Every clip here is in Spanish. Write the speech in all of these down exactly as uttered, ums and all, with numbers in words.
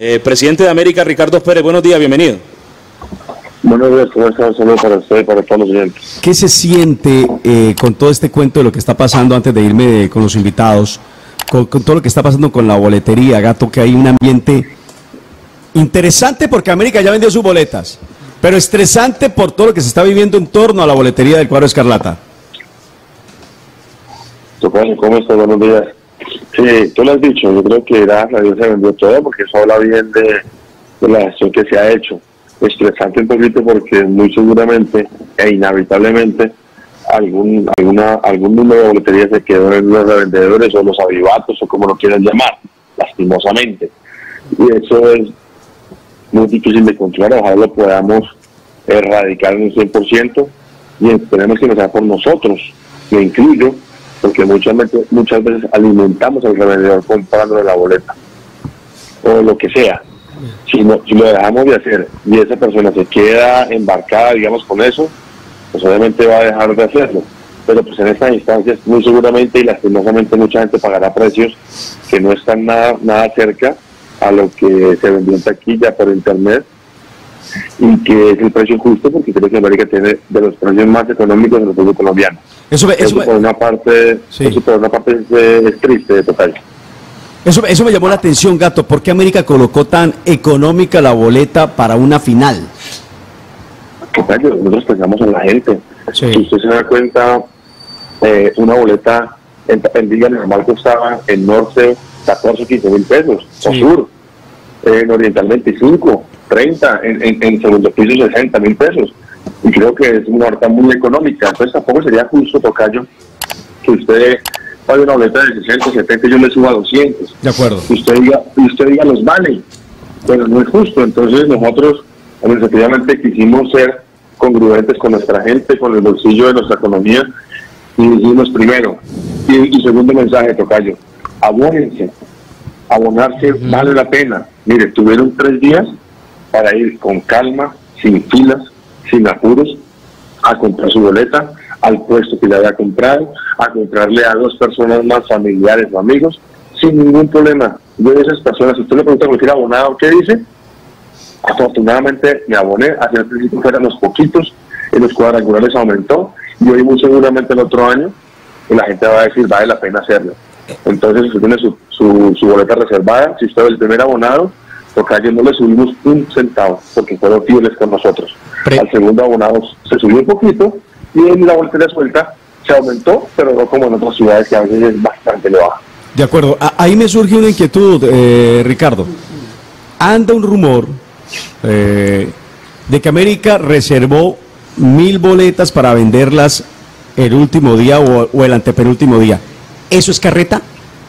Eh, presidente de América, Ricardo Perez, buenos días, bienvenido. Buenos días, ¿cómo están? Saludos para usted y para todos los oyentes. ¿Qué se siente eh, con todo este cuento de lo que está pasando, antes de irme de, con los invitados, con, con todo lo que está pasando con la boletería, Gato, que hay un ambiente interesante porque América ya vendió sus boletas, pero estresante por todo lo que se está viviendo en torno a la boletería del cuadro escarlata? ¿Cómo estás? Buenos días. Sí, tú lo has dicho, yo creo que gracias a Dios se vendió todo porque eso habla bien de, de la gestión que se ha hecho. Estresante un poquito porque muy seguramente e inevitablemente algún alguna algún número de boletería se quedó en los revendedores o los avivatos o como lo quieran llamar, lastimosamente. Y eso es muy difícil de controlar, ojalá lo podamos erradicar en un cien por ciento y esperemos que no sea por nosotros, me incluyo, porque muchas veces, muchas veces alimentamos al revendedor comprándole la boleta o lo que sea. Si, no, si lo dejamos de hacer y esa persona se queda embarcada, digamos, con eso, pues obviamente va a dejar de hacerlo. Pero pues en estas instancias muy seguramente y lastimosamente mucha gente pagará precios que no están nada, nada cerca a lo que se vendió en taquilla por internet y que es el precio justo, porque creo que América tiene de los precios más económicos del fútbol colombiano. Eso, eso, eso por una parte, sí. eso por una parte es, es triste de total. Eso, eso me llamó la atención, Gato. ¿Por qué América colocó tan económica la boleta para una final? Total, nosotros pensamos en la gente. Sí. Si usted se da cuenta, eh, una boleta en, en día normal costaba en norte catorce, quince mil pesos, sí. O sur, en oriental veinticinco, treinta, en, en, en segundo piso sesenta mil pesos. Y creo que es una boleta muy económica. Entonces tampoco sería justo, tocayo, que usted pague una boleta de sesenta, setenta y yo le suba a doscientos. De acuerdo. Y usted diga, usted diga los vale, pero no es justo. Entonces nosotros administrativamente quisimos ser congruentes con nuestra gente, con el bolsillo de nuestra economía, y dijimos primero, y, y segundo mensaje, tocayo, abónense, abonarse uh-huh. vale la pena. Mire, tuvieron tres días para ir con calma, sin filas, sin apuros, a comprar su boleta al puesto que le había comprado, a comprarle a dos personas más, familiares o amigos, sin ningún problema. Yo de esas personas, si usted le pregunta a cualquier abonado qué dice, afortunadamente me aboné, hacia el principio fueran los poquitos, en los cuadrangulares aumentó, y hoy muy seguramente el otro año la gente va a decir vale la pena hacerlo. Entonces usted tiene su, su, su boleta reservada, si usted es el primer abonado, porque ayer no le subimos un centavo, porque fueron fieles con nosotros. Pre Al segundo abonado se subió un poquito, y en la boletería suelta se aumentó, pero no como en otras ciudades que a veces es bastante elevada. De acuerdo, ahí me surge una inquietud, eh, Ricardo. Anda un rumor eh, de que América reservó mil boletas para venderlas el último día o, o el antepenúltimo día. ¿Eso es carreta?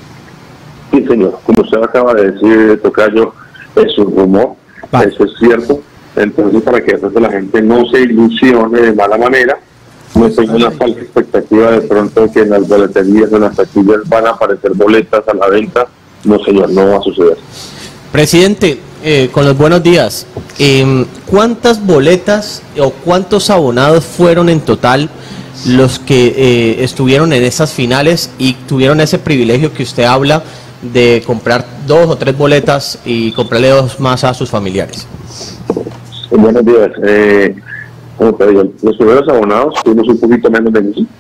Sí, señor. Como usted acaba de decir, tocayo, es un rumor, vale. Eso es cierto. Entonces, para que la gente no se ilusione de mala manera, no tenga una falsa expectativa de pronto que en las boleterías, en las taquillas van a aparecer boletas a la venta. No, señor, no va a suceder. Presidente, eh, con los buenos días, eh, ¿cuántas boletas o cuántos abonados fueron en total los que eh, estuvieron en esas finales y tuvieron ese privilegio que usted habla de comprar dos o tres boletas y comprarle dos más a sus familiares? Buenos días. Eh, como te digo, los primeros abonados fuimos un poquito menos de mil.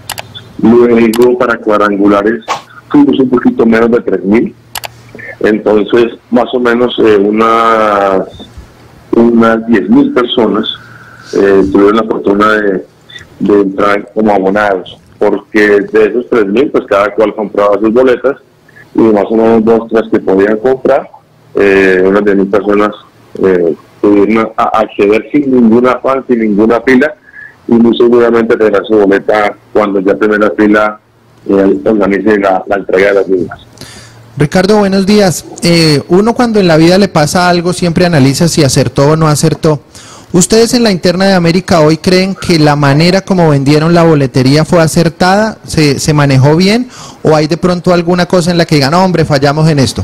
Luego, para cuadrangulares, fuimos un poquito menos de tres mil. Entonces, más o menos eh, unas unas diez mil personas eh, tuvieron la fortuna de, de entrar como abonados, porque de esos tres mil, pues cada cual compraba sus boletas, y más o menos dos, tres que podían comprar, eh, unas diez mil personas eh, pudieron a acceder sin ninguna afán, sin ninguna fila, y muy seguramente tendrán su boleta cuando ya primera fila eh, organice la, la entrega de las mismas. Ricardo, buenos días. Eh, uno cuando en la vida le pasa algo siempre analiza si acertó o no acertó. ¿Ustedes en la interna de América hoy creen que la manera como vendieron la boletería fue acertada, se, se manejó bien, o hay de pronto alguna cosa en la que digan, no, hombre, fallamos en esto?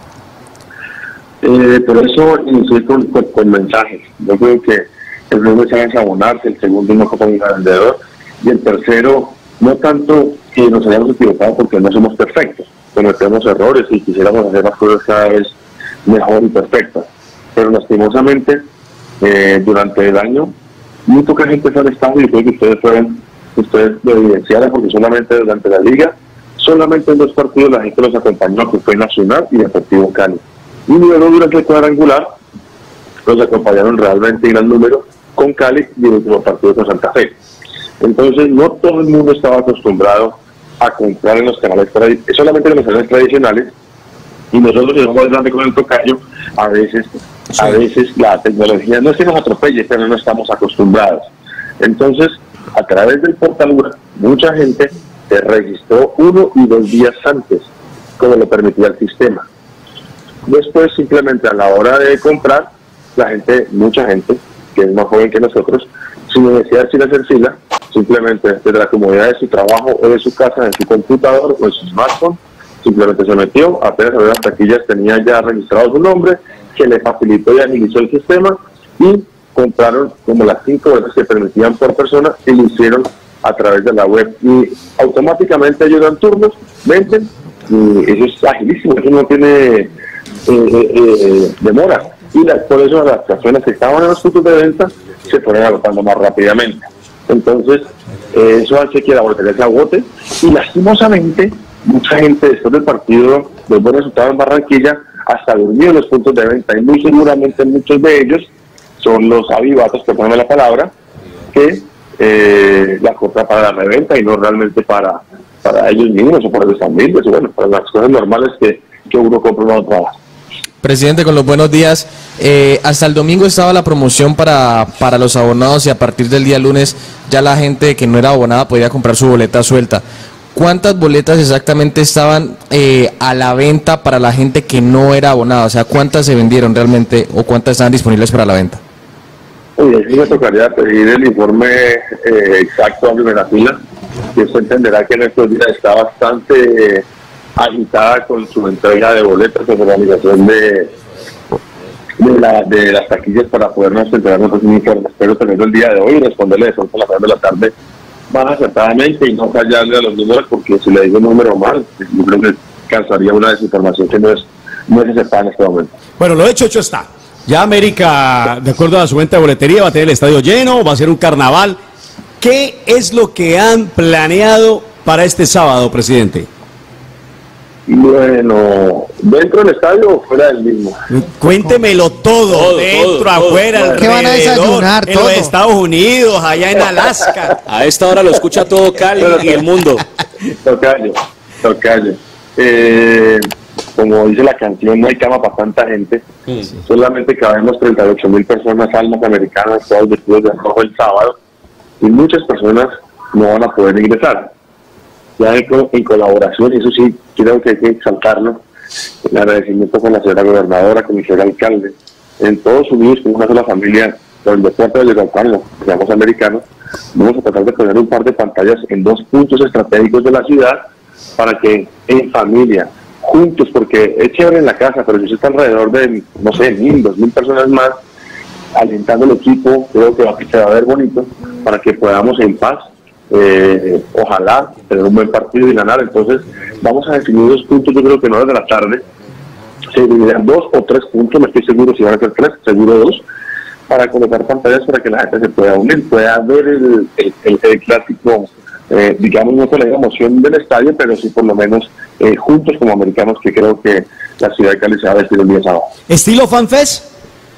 Eh, por eso inicié con, con, con mensajes. Yo creo que el primero mensaje es abonarse, el segundo no como un vendedor, y el tercero, no tanto que nos hayamos equivocado porque no somos perfectos, cometemos errores y quisiéramos hacer las cosas cada vez mejor y perfectas. Pero lastimosamente, eh, durante el año, muy poca gente fue al estadio, y creo que ustedes fueron, ustedes lo evidenciaron, porque solamente durante la liga, solamente en dos partidos la gente los acompañó, que fue Nacional y Deportivo Cali. Y luego durante el cuadrangular, los acompañaron realmente en gran número con Cali y el último partido con Santa Fe. Entonces, no todo el mundo estaba acostumbrado a comprar en los canales tradicionales, solamente en los canales tradicionales, y nosotros que somos grande con el tocayo, a veces, sí. a veces la tecnología no es que nos atropelle, pero no estamos acostumbrados. Entonces, a través del portal web, mucha gente se registró uno y dos días antes, como lo permitía el sistema. Después, simplemente a la hora de comprar, la gente, mucha gente, que es más joven que nosotros, sin necesidad de hacer fila, simplemente desde la comodidad de su trabajo o de su casa, en su computador o en su smartphone, simplemente se metió, apenas abrió las taquillas, tenía ya registrado su nombre, que le facilitó y agilizó el sistema, y compraron como las cinco horas que permitían por persona, y lo hicieron a través de la web, y automáticamente ellos dan turnos, venden, y eso es agilísimo, eso no tiene eh, eh, eh, demora, y la, por eso las personas que estaban en los puntos de venta se fueron agotando más rápidamente. Entonces, eh, eso hace que la boletería se agote, y lastimosamente mucha gente después del partido, del buen resultado en Barranquilla, hasta durmió en los puntos de venta, y muy seguramente muchos de ellos son los avivatos, perdóname la palabra, que eh, la compra para la reventa y no realmente para, para ellos mismos o para sus familias, o bueno, para las cosas normales que, que uno compra una otra. Presidente, con los buenos días. Eh, hasta el domingo estaba la promoción para, para los abonados, y a partir del día lunes ya la gente que no era abonada podía comprar su boleta suelta. ¿Cuántas boletas exactamente estaban eh, a la venta para la gente que no era abonada? O sea, ¿cuántas se vendieron realmente o cuántas estaban disponibles para la venta? Oye, sí me tocaría pedir el informe eh, exacto a primera fila, y usted entenderá que en estos días está bastante eh, agitada con su entrega de boletas, con su organización de, de, la, de las taquillas para podernos entregar nuestros informes. Espero tenerlo el día de hoy y responderle de pronto a las de la tarde más acertadamente, y no fallarle a los números, porque si le digo un número mal, yo creo que cansaría una desinformación que no es, no es acertada en este momento. Bueno, lo hecho, hecho está. Ya América, de acuerdo a su venta de boletería, va a tener el estadio lleno, va a ser un carnaval. ¿Qué es lo que han planeado para este sábado, presidente? Bueno, ¿dentro del estadio o fuera del mismo? Cuéntemelo todo, todo dentro, todo, afuera, todo. ¿Qué van a desayunar? En todo. Los Estados Unidos, allá en Alaska. A esta hora lo escucha todo Cali y el mundo. Tocayo, tocayo. Eh, como dice la canción, no hay cama para tanta gente. Sí, sí. Solamente cabemos treinta y ocho mil personas, almas americanas, todos vestidos de rojo el sábado, y muchas personas no van a poder ingresar. Ya en, en colaboración, y eso sí, creo que hay que exaltarlo, el agradecimiento con la señora gobernadora, con el señor alcalde, en todos unidos con una sola familia, por el deporte del Gato, que llamamos americanos, vamos a tratar de poner un par de pantallas en dos puntos estratégicos de la ciudad, para que en familia, juntos, porque es chévere en la casa, pero si está alrededor de, no sé, mil, dos mil personas más, alentando el equipo, creo que va, se va a ver bonito, para que podamos en paz, eh, ojalá, tener un buen partido y ganar. Entonces, vamos a definir dos puntos, yo creo que no desde la tarde, se dividirán dos o tres puntos, no estoy seguro si van a ser tres, seguro dos, para colocar pantallas para que la gente se pueda unir, pueda ver el, el, el, el clásico, eh, digamos, no con la emoción del estadio, pero sí por lo menos eh, juntos como americanos, que creo que la ciudad de Cali se va a vestir el día sábado. ¿Estilo FanFest?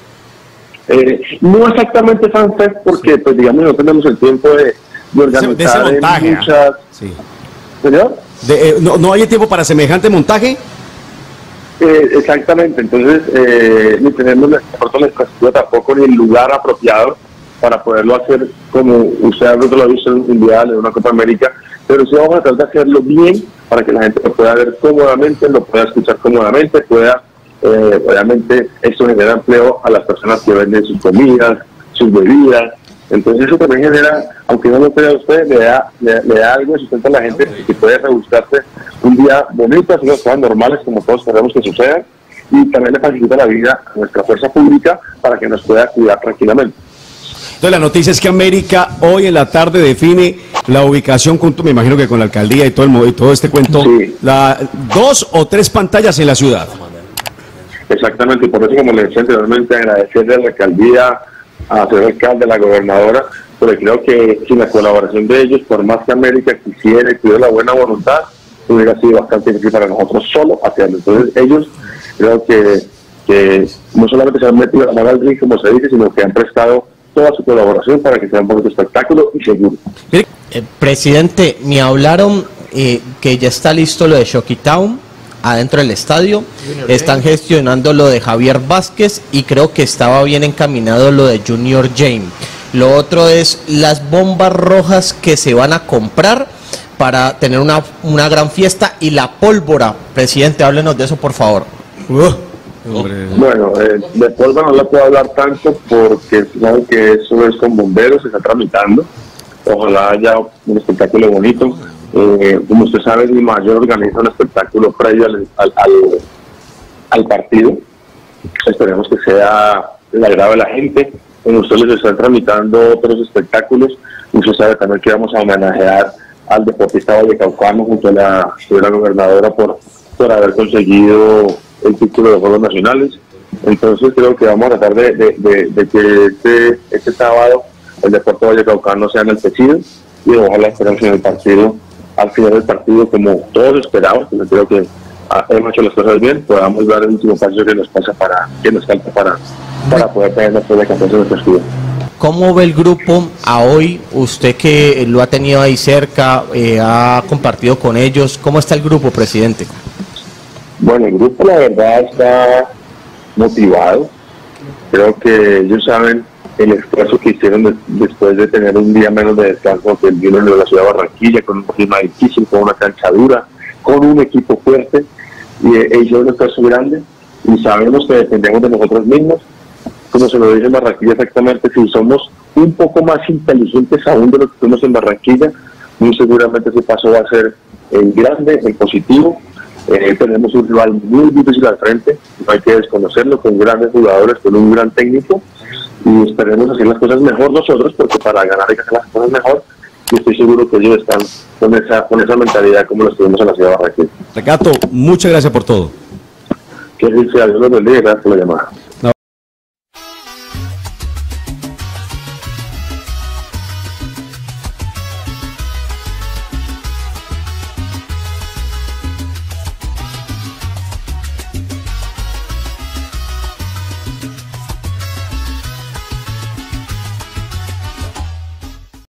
Eh, no exactamente FanFest, porque pues digamos no tenemos el tiempo de, de organizar de ese montaje, muchas... Sí. ¿Señor? De, eh, no, ¿No hay tiempo para semejante montaje? Eh, exactamente, entonces eh, ni tenemos la, la infraestructura tampoco, ni el lugar apropiado para poderlo hacer como usted lo ha visto en un mundial, en una Copa América, pero sí vamos a tratar de hacerlo bien para que la gente lo pueda ver cómodamente, lo pueda escuchar cómodamente, pueda, eh, obviamente esto genera empleo a las personas que venden sus comidas, sus bebidas. Entonces eso también genera, aunque no lo crea usted, le da, le, le da algo de sustento a la gente que puede rebuscarse un día bonito, hacer las cosas normales como todos queremos que sucedan, y también le facilita la vida a nuestra fuerza pública para que nos pueda cuidar tranquilamente. Entonces la noticia es que América hoy en la tarde define la ubicación, junto, me imagino que con la alcaldía y todo, el, y todo este cuento, sí. la, dos o tres pantallas en la ciudad. Exactamente, y por eso, como le decía anteriormente, agradecerle a la alcaldía, a ser alcalde, a la gobernadora, porque creo que sin la colaboración de ellos, por más que América quisiera y tuviera la buena voluntad, hubiera sido bastante difícil para nosotros solo hacerlo. Entonces ellos creo que, que no solamente se han metido la mano al ring, como se dice, sino que han prestado toda su colaboración para que sea un bonito espectáculo y seguro. Eh, presidente, me hablaron eh, que ya está listo lo de Shocky Town adentro del estadio, Junior están James. Gestionando lo de Javier Vázquez y creo que estaba bien encaminado lo de Junior James. Lo otro es las bombas rojas que se van a comprar para tener una, una gran fiesta y la pólvora. Presidente, háblenos de eso, por favor. Uh, bueno, eh, de pólvora no le puedo hablar tanto porque saben que eso es con bomberos, se está tramitando. Ojalá haya un espectáculo bonito. Eh, como usted sabe, mi mayor organiza un espectáculo previo al, al, al, al partido. Esperemos que sea el agrado de la gente. En ustedes les están tramitando otros espectáculos. Y usted sabe también que vamos a homenajear al deportista vallecaucano junto a la señora gobernadora por, por haber conseguido el título de Juegos Nacionales. Entonces creo que vamos a tratar de, de, de, de que este, este sábado el deporte vallecaucano sea enaltecido y ojalá esperemos en el partido, al final del partido, como todos esperamos, porque creo que ah, hemos hecho las cosas bien, podamos dar el último paso que nos pasa para, que nos falta para, para poder tener la de campeón de nuestro estudio. ¿Cómo ve el grupo a hoy? Usted que lo ha tenido ahí cerca, eh, ha compartido con ellos. ¿Cómo está el grupo, presidente? Bueno, el grupo la verdad está motivado. Creo que ellos saben el esfuerzo que hicieron de, después de tener un día menos de descanso que vino de la ciudad de Barranquilla, con un clima difícil, con una cancha dura, con un equipo fuerte, y e hicieron un esfuerzo grande, y sabemos que dependemos de nosotros mismos. Como se lo dice en Barranquilla exactamente, si somos un poco más inteligentes aún de lo que fuimos en Barranquilla, muy seguramente ese paso va a ser en grande, en positivo. Eh, tenemos un rival muy difícil al frente, no hay que desconocerlo, con grandes jugadores, con un gran técnico, y esperemos hacer las cosas mejor nosotros, porque para ganar hay que hacer las cosas mejor, y estoy seguro que ellos están con esa, con esa mentalidad como lo estuvimos en la ciudad de Barranquilla. Gato, muchas gracias por todo. Que dice, Dios los bendiga, gracias por la llamada.